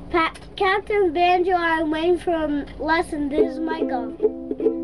Captain Banjo, I'm waiting for a lesson. This is Michael.